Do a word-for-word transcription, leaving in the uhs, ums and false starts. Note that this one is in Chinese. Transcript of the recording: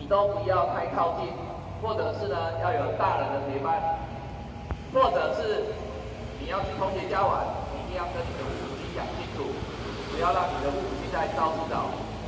都不要太靠近，或者是呢要有大人的陪伴，或者是你要去同学家玩，你一定要跟你的父母亲讲清楚，不要让你的父母亲在肇事找。